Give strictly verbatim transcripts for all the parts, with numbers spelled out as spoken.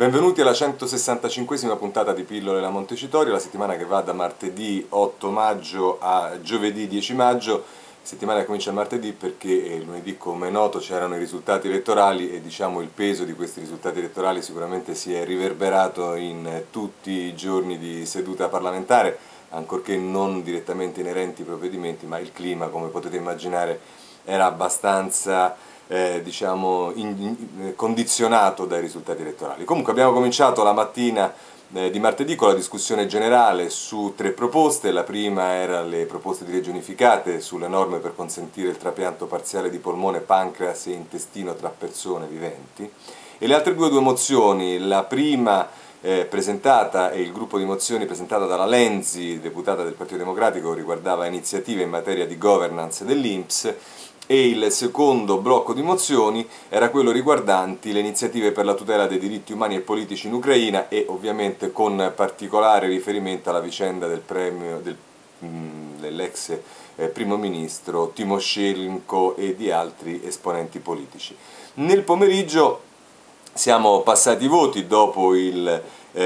Benvenuti alla centosessantacinquesima puntata di Pillole da Montecitorio, la settimana che va da martedì otto maggio a giovedì dieci maggio, settimana che comincia il martedì perché lunedì, come è noto, c'erano i risultati elettorali e diciamo il peso di questi risultati elettorali sicuramente si è riverberato in tutti i giorni di seduta parlamentare, ancorché non direttamente inerenti ai provvedimenti, ma il clima, come potete immaginare, era abbastanza Eh, diciamo in, in, condizionato dai risultati elettorali. Comunque abbiamo cominciato la mattina eh, di martedì con la discussione generale su tre proposte. La prima era le proposte di legge unificate sulle norme per consentire il trapianto parziale di polmone, pancreas e intestino tra persone viventi, e le altre due, due mozioni. La prima eh, presentata e il gruppo di mozioni presentata dalla Lenzi, deputata del Partito Democratico, riguardava iniziative in materia di governance dell'I N P S, e il secondo blocco di mozioni era quello riguardanti le iniziative per la tutela dei diritti umani e politici in Ucraina e ovviamente con particolare riferimento alla vicenda del premio del, dell'ex eh, primo ministro Tymoshenko e di altri esponenti politici. Nel pomeriggio siamo passati i voti dopo il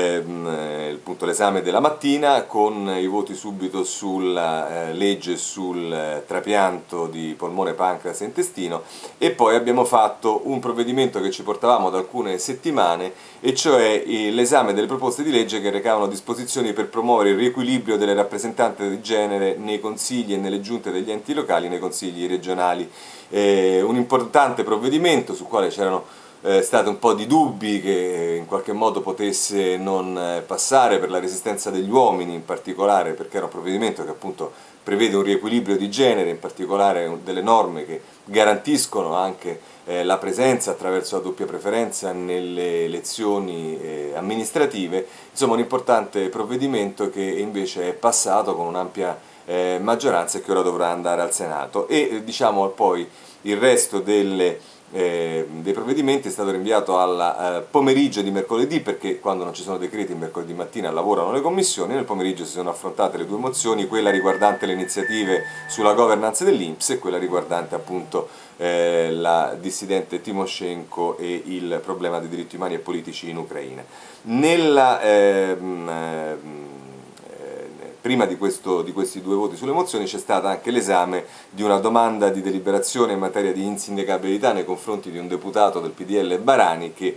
Eh, l'esame della mattina, con i voti subito sulla eh, legge sul eh, trapianto di polmone, pancreas e intestino, e poi abbiamo fatto un provvedimento che ci portavamo da alcune settimane, e cioè l'esame delle proposte di legge che recavano disposizioni per promuovere il riequilibrio delle rappresentanze di genere nei consigli e nelle giunte degli enti locali, nei consigli regionali. Eh, un importante provvedimento sul quale c'erano Eh, state un po' di dubbi che in qualche modo potesse non eh, passare per la resistenza degli uomini in particolare, perché era un provvedimento che appunto prevede un riequilibrio di genere, in particolare delle norme che garantiscono anche eh, la presenza attraverso la doppia preferenza nelle elezioni eh, amministrative. Insomma, un importante provvedimento che invece è passato con un'ampia eh, maggioranza e che ora dovrà andare al Senato, e eh, diciamo poi il resto delle Eh, dei provvedimenti è stato rinviato al eh, pomeriggio di mercoledì, perché quando non ci sono decreti il mercoledì mattina lavorano le commissioni. Nel pomeriggio si sono affrontate le due mozioni, quella riguardante le iniziative sulla governance dell'I N P S e quella riguardante appunto eh, la dissidente Tymoshenko e il problema dei diritti umani e politici in Ucraina. Nella ehm, ehm, Prima di, questo, di questi due voti sulle mozioni c'è stato anche l'esame di una domanda di deliberazione in materia di insindacabilità nei confronti di un deputato del P D L Barani, che,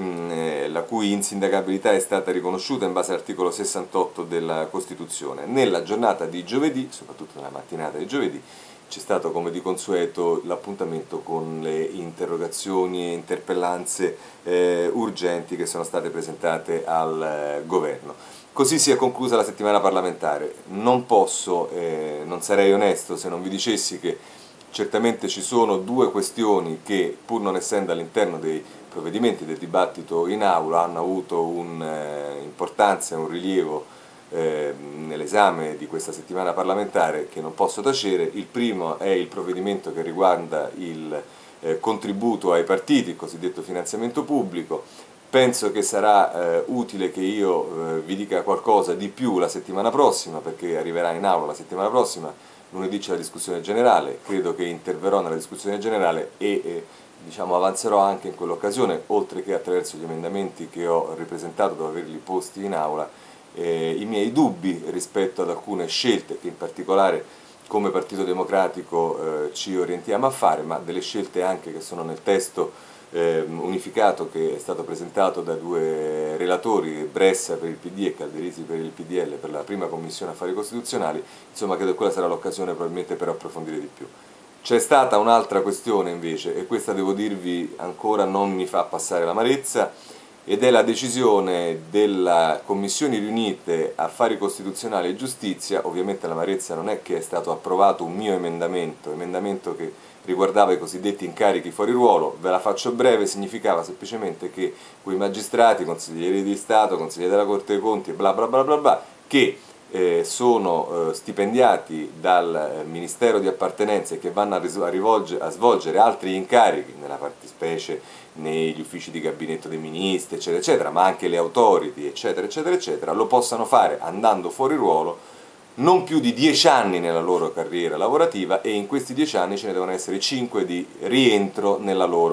mh, la cui insindacabilità è stata riconosciuta in base all'articolo sessantotto della Costituzione. Nella giornata di giovedì, soprattutto nella mattinata di giovedì, c'è stato come di consueto l'appuntamento con le interrogazioni e interpellanze eh, urgenti che sono state presentate al eh, governo. Così si è conclusa la settimana parlamentare. Non posso, eh, non sarei onesto se non vi dicessi che certamente ci sono due questioni che, pur non essendo all'interno dei provvedimenti del dibattito in aula, hanno avuto un'importanza e un rilievo eh, nell'esame di questa settimana parlamentare che non posso tacere. Il primo è il provvedimento che riguarda il eh, contributo ai partiti, il cosiddetto finanziamento pubblico. Penso che sarà eh, utile che io eh, vi dica qualcosa di più la settimana prossima, perché arriverà in aula la settimana prossima. Lunedì c'è la discussione generale, credo che interverrò nella discussione generale e eh, diciamo, avanzerò anche in quell'occasione, oltre che attraverso gli emendamenti che ho ripresentato dopo averli posti in aula, eh, i miei dubbi rispetto ad alcune scelte che in particolare come Partito Democratico eh, ci orientiamo a fare, ma delle scelte anche che sono nel testo Eh, unificato che è stato presentato da due relatori, Bressa per il P D e Calderisi per il P D L, per la prima commissione affari costituzionali. Insomma, credo che quella sarà l'occasione probabilmente per approfondire di più. C'è stata un'altra questione invece, e questa devo dirvi ancora non mi fa passare l'amarezza, ed è la decisione della Commissioni riunite Affari Costituzionali e Giustizia. Ovviamente l'amarezza non è che è stato approvato un mio emendamento, emendamento che riguardava i cosiddetti incarichi fuori ruolo. Ve la faccio breve: significava semplicemente che quei magistrati, consiglieri di Stato, consiglieri della Corte dei Conti e bla bla bla bla bla, che eh, sono eh, stipendiati dal eh, Ministero di appartenenza e che vanno a, a, a svolgere altri incarichi, nella fattispecie negli uffici di gabinetto dei ministri, eccetera, eccetera, ma anche le authority, eccetera, eccetera, eccetera, lo possano fare andando fuori ruolo non più di dieci anni nella loro carriera lavorativa, e in questi dieci anni ce ne devono essere cinque di rientro nella loro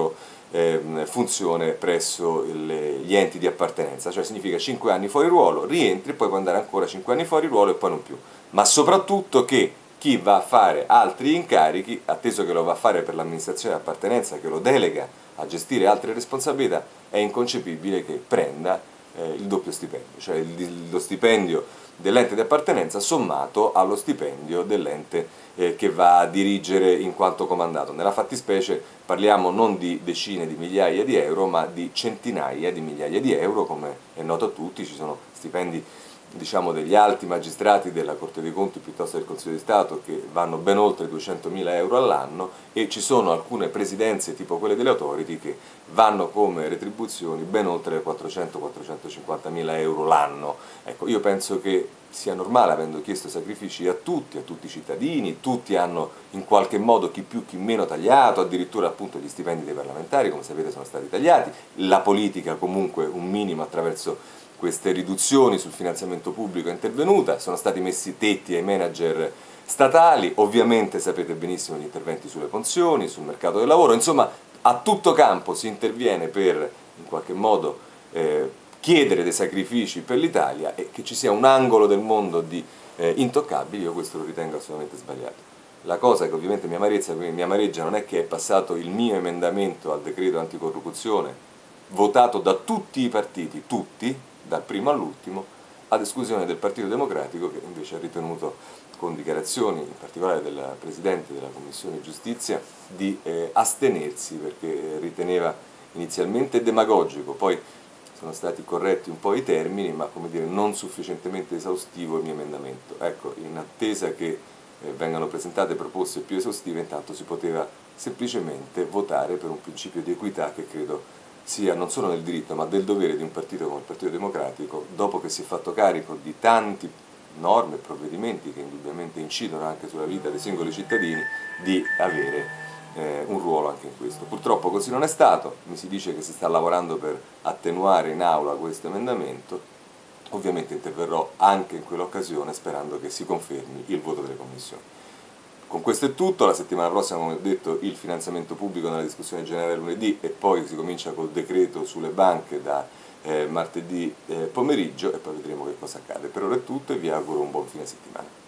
ehm, funzione presso il, gli enti di appartenenza, cioè significa cinque anni fuori ruolo, rientri e poi puoi andare ancora cinque anni fuori ruolo e poi non più, ma soprattutto che chi va a fare altri incarichi, atteso che lo va a fare per l'amministrazione di appartenenza, che lo delega a gestire altre responsabilità, è inconcepibile che prenda eh, il doppio stipendio, cioè il, lo stipendio dell'ente di appartenenza sommato allo stipendio dell'ente eh, che va a dirigere in quanto comandato. Nella fattispecie parliamo non di decine di migliaia di euro, ma di centinaia di migliaia di euro, come è noto a tutti. Ci sono stipendi, diciamo, degli alti magistrati della Corte dei Conti piuttosto del Consiglio di Stato che vanno ben oltre i duecentomila euro all'anno, e ci sono alcune presidenze tipo quelle delle authority che vanno come retribuzioni ben oltre le quattrocento quattrocentocinquantamila euro l'anno. Ecco, io penso che sia normale, avendo chiesto sacrifici a tutti, a tutti i cittadini, tutti hanno in qualche modo chi più chi meno tagliato, addirittura appunto gli stipendi dei parlamentari, come sapete, sono stati tagliati, la politica comunque un minimo attraverso queste riduzioni sul finanziamento pubblico è intervenuta, sono stati messi tetti ai manager statali, ovviamente sapete benissimo gli interventi sulle pensioni, sul mercato del lavoro, insomma a tutto campo si interviene per in qualche modo eh, chiedere dei sacrifici per l'Italia, e che ci sia un angolo del mondo di eh, intoccabili, io questo lo ritengo assolutamente sbagliato. La cosa che ovviamente mi amarezza, mi amareggia, non è che è passato il mio emendamento al decreto anticorruzione, votato da tutti i partiti, tutti, dal primo all'ultimo, ad esclusione del Partito Democratico, che invece ha ritenuto, con dichiarazioni in particolare della Presidente della Commissione Giustizia, di eh, astenersi perché riteneva inizialmente demagogico, poi sono stati corretti un po' i termini, ma come dire, non sufficientemente esaustivo il mio emendamento. Ecco, in attesa che eh, vengano presentate proposte più esaustive, intanto si poteva semplicemente votare per un principio di equità che credo sia non solo nel diritto ma del dovere di un partito come il Partito Democratico, dopo che si è fatto carico di tanti norme e provvedimenti che indubbiamente incidono anche sulla vita dei singoli cittadini, di avere eh, un ruolo anche in questo. Purtroppo così non è stato, mi si dice che si sta lavorando per attenuare in aula questo emendamento, ovviamente interverrò anche in quell'occasione sperando che si confermi il voto delle commissioni. Con questo è tutto, la settimana prossima, come ho detto, il finanziamento pubblico nella discussione generale lunedì, e poi si comincia col decreto sulle banche da eh, martedì eh, pomeriggio, e poi vedremo che cosa accade. Per ora è tutto e vi auguro un buon fine settimana.